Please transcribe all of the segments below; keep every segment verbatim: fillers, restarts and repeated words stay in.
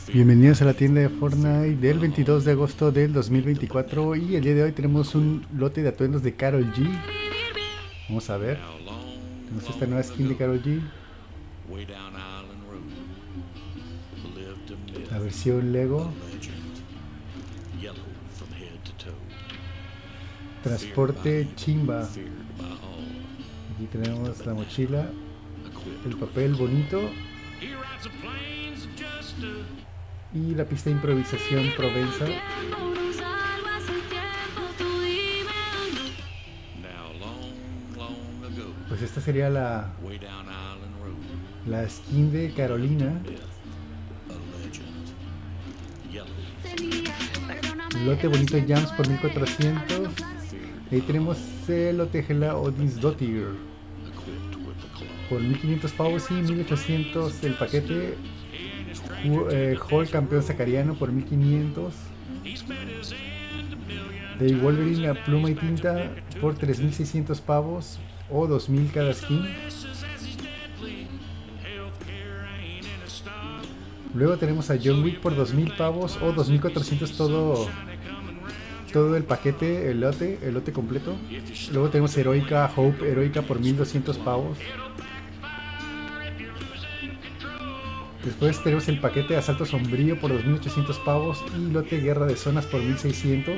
Bienvenidos a la tienda de Fortnite del veintidós de agosto del dos mil veinticuatro y el día de hoy tenemos un lote de atuendos de Karol G. Vamos a ver, tenemos esta nueva skin de Karol G, la versión Lego, transporte chimba. Aquí tenemos la mochila, el papel bonito y la pista de improvisación Provenza. Pues esta sería la la skin de Carolina. Lote bonito Jams por mil cuatrocientos. Ahí tenemos el lote Hela Odinsdottir por mil quinientos pavos y mil ochocientos el paquete. Eh, Hall campeón sacariano por mil quinientos. De Wolverine a pluma y tinta por tres mil seiscientos pavos o dos mil cada skin. Luego tenemos a John Wick por dos mil pavos o dos mil cuatrocientos todo todo el paquete, el lote, el lote completo. Luego tenemos Heroica, Hope Heroica por mil doscientos pavos. Después tenemos el paquete Asalto Sombrío por dos mil ochocientos pavos y lote Guerra de Zonas por mil seiscientos.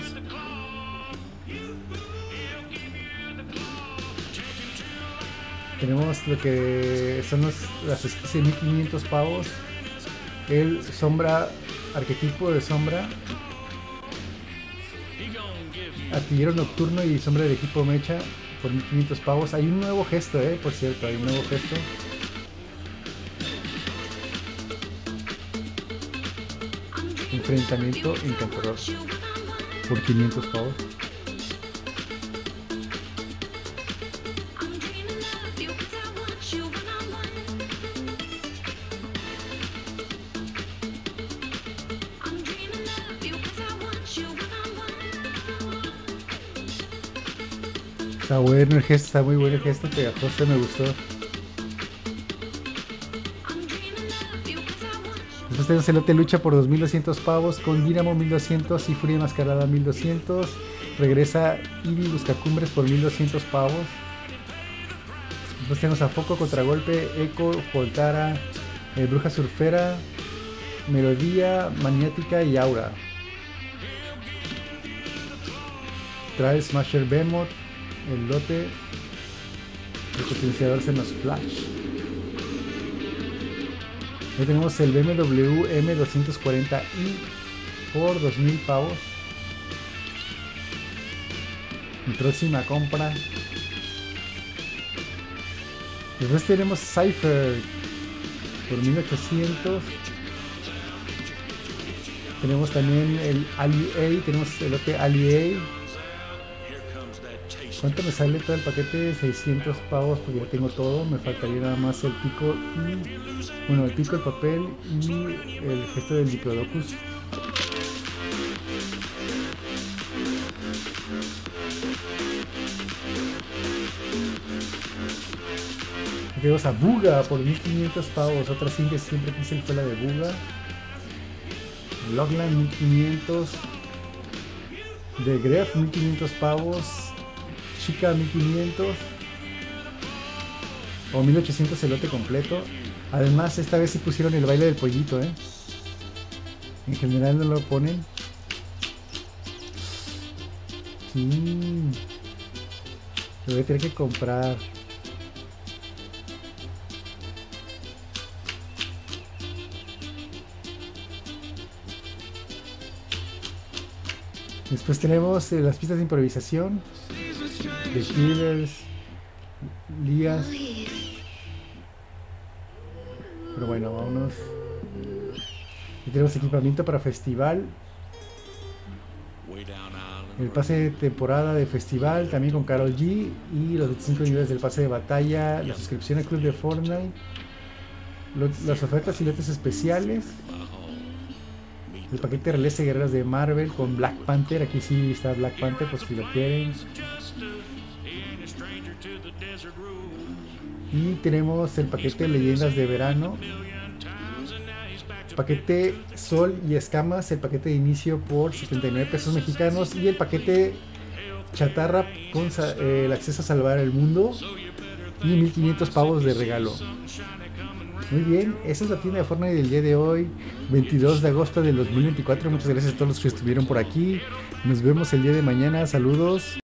Tenemos lo que son los, las skins de mil quinientos pavos. El Sombra, arquetipo de Sombra, Artillero Nocturno y Sombra del equipo Mecha por mil quinientos pavos. Hay un nuevo gesto, eh, por cierto, hay un nuevo gesto. Enfrentamiento encantador por quinientos pavos. Está bueno el gesto, está muy bueno el gesto, pegajoso, me gustó. Después tenemos el lote Lucha por dos mil doscientos pavos con Dynamo mil doscientos y Furia Enmascarada mil doscientos. Regresa Eevee Buscacumbres por mil doscientos pavos. Después tenemos a Foco, Contragolpe, Echo, Poltara, eh, Bruja Surfera, Melodía, Maniática y Aura. Trae Smasher Behemoth, el lote, el potenciador Xenos Flash. Ahí tenemos el B M W M doscientos cuarenta i por dos mil pavos. Mi próxima compra. Después tenemos Cypher por mil ochocientos. Tenemos también el Ali A, tenemos el lote Ali A. ¿Cuánto me sale todo el paquete? seiscientos pavos, porque ya tengo todo. Me faltaría nada más el pico y... bueno, el pico, el papel y el gesto del Diplodocus. Tenemos a Buga por mil quinientos pavos. Otra skin que siempre quise fue la de Buga. Logland mil quinientos. De Gref mil quinientos pavos. Chica mil quinientos o mil ochocientos el lote completo. Además esta vez sí pusieron el baile del pollito, eh. En general no lo ponen. Sí. Lo voy a tener que comprar. Después tenemos eh, las pistas de improvisación de Killers, Lías. Pero bueno, vámonos. Y tenemos equipamiento para festival. El pase de temporada de festival también con Karol G. Y los veinticinco niveles del pase de batalla. La suscripción al club de Fortnite. Los, las ofertas y lotes especiales. El paquete de Relés de Guerreras de Marvel con Black Panther. Aquí sí está Black Panther por si lo quieren. Y tenemos el paquete de Leyendas de Verano Paquete Sol y Escamas, el paquete de inicio por setenta y nueve pesos mexicanos. Y el paquete Chatarra con eh, el acceso a salvar el mundo y mil quinientos pavos de regalo. Muy bien, esa es la tienda de Fortnite del día de hoy, veintidós de agosto del dos mil veinticuatro. Muchas gracias a todos los que estuvieron por aquí. Nos vemos el día de mañana. Saludos.